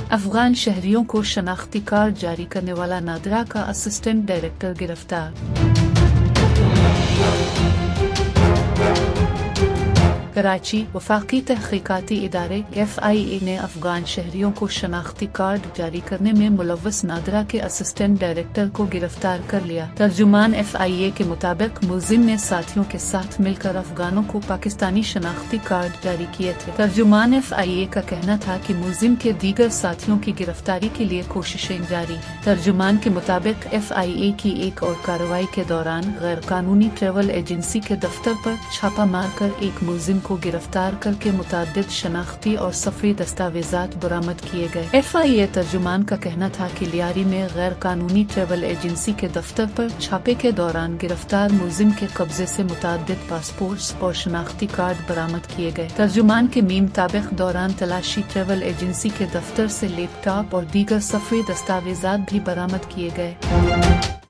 افغان شہریوں کو شناختی کارڈ جاری کرنے والا نادرا کا اسسٹنٹ ڈائریکٹر گرفتار۔ کراچی، وفاقی تحقیقاتی ادارے FIA نے افغان شہریوں کو شناختی کارڈ جاری کرنے میں ملوث نادرا کے اسسٹنٹ ڈائریکٹر کو گرفتار کر لیا۔ ترجمان FIA کے مطابق ملزم نے ساتھیوں کے ساتھ مل کر افغانوں کو پاکستانی شناختی کارڈ جاری کیے تھے۔ ترجمان FIA کا کہنا تھا کہ ملزم کے دیگر ساتھیوں کی گرفتاری کے لیے کوششیں جاری۔ ترجمان کے مطابق FIA کی ایک اور کارروائی کے دوران غیر قانونی ٹریول ایجنسی کے دفتر پر چھاپہ مار کر ایک ملزم کو گرفتار کر کے متعدد شناختی اور سفری دستاویزات برآمد کیے گئے۔ FIA ترجمان کا کہنا تھا کہ لیاری میں غیر قانونی ٹریول ایجنسی کے دفتر پر چھاپے کے دوران گرفتار ملزم کے قبضے سے متعدد پاسپورٹس اور شناختی کارڈ برآمد کیے گئے۔ ترجمان کے مطابق دوران تلاشی ٹریول ایجنسی کے دفتر سے لیپ ٹاپ اور دیگر سفری دستاویزات بھی برآمد کیے گئے۔